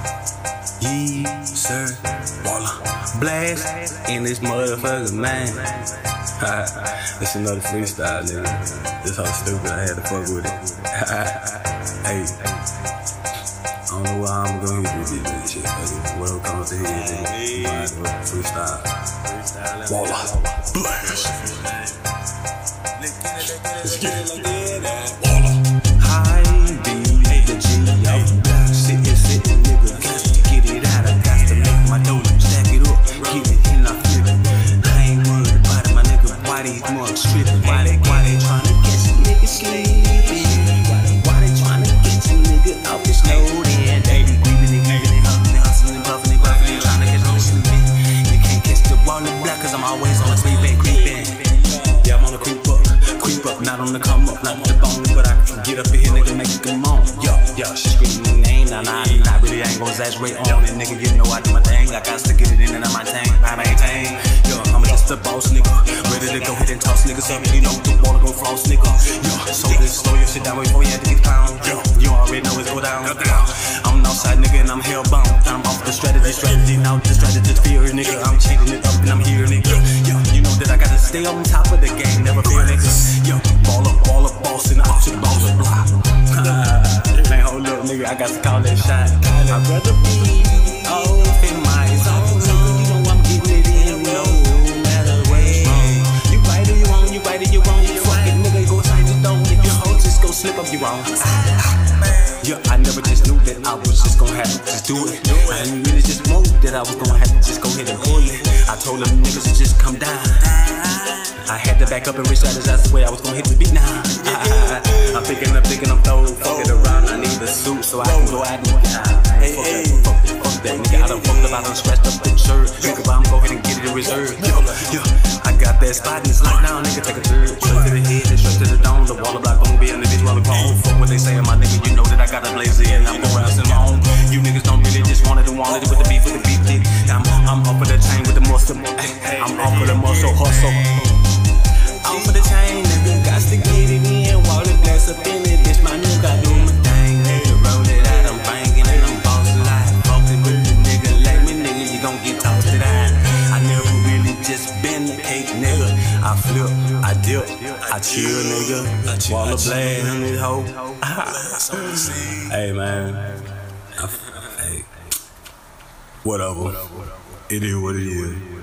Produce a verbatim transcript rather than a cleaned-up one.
Yeah, sir, WallaBlass in this motherfucker, man. It's another freestyle, nigga. This whole stupid, I had to fuck with it. Hey, I don't know why I'm gonna hit this bitch, shit. Whatever comes to head, nigga. Freestyle. WallaBlass. Let's get it. High B, the G, sitting, sitting, nigga. Got to get it out, I got to make my dough, stack it up, get it in, I flip it. I ain't worried about it, my nigga. Why these mugs tripping? Why they, why they tryna get some niggas sleeping? Why they tryna get some nigga off this load? And they be creeping and creeping and hustling, hustling, buffing and buffing and tryna catch no sleeping. You can't catch the WallaBlass, cause I'm always on the sleeping, creeping. Yeah, I'm on the creep up, creep up, not on the come up, not the bone, but I can get up in here, nigga, make it come on. Yo, yo, she screaming my name, nah, nah, nah, really, I ain't gon' exaggerate on it, nigga, you know I do my thing, I got to get it in and I maintain, I maintain. Yo, I'm just a boss, nigga, ready to go ahead and toss niggas up, you know, the water go floss, nigga. Yo, so this, slow your shit down before you have to get pound. Yo, you already know it's go down. I'm an outside nigga and I'm hellbound. I'm off the strategy, strategy, now the strategy fear, nigga. I'm changing it up and I'm here, nigga. Yo, you know that I gotta stay on top of the game, never fear, nigga. Yo, ball up, ball up, boss and out to the balls of block. Man, hold up, nigga, I got to call that shot. I'd rather be off in my zone, nigga. You know I'm getting it in, no matter where. You right or you wrong, you right or you wrong. Fuck it, nigga, go change it though. If your hoe just go slip up, you wrong. Yeah, I never just knew that I was just gonna have to just do it. I didn't really just know that I was gonna have to just go ahead and pull it. I told them niggas to just come down. I had to back up and reach out, that's the way I was gonna hit the beat now. I'm thinking, I'm thinking, I'm throwing, fuck it around. I need a suit so I can go out and get out. Fuck that, fuck that, fuck that, nigga. I done fucked up, I done scratched up the shirt. Think about him, go ahead and get it in reserve. Yo, yo, I got that spot and it's locked down, nigga. Take a third, straight to the head and straight to the dome. The WallaBlass gon' be in the bitch while I'm gone. Fuck what they say, my nigga, you know that I got a blaze in. I'm going around in my own. You niggas don't really just want it and want it with the beef, with the beef dick. I'm, I'm up for the chain with the muscle. I'm off for the muscle hustle. Off for the chain, nigga, got to get it in. WallaBlass up in it, bitch, my nigga, I do my thing. Nigga, roll it out, I'm banging and I'm bossing like fucking with the nigga like me, nigga, you gon' get tossed it out. I never really just been the cake, nigga. I flip, I dip, I chill, nigga. WallaBlass in this hoe. Hey, man. I, hey. Whatever. It is what it is.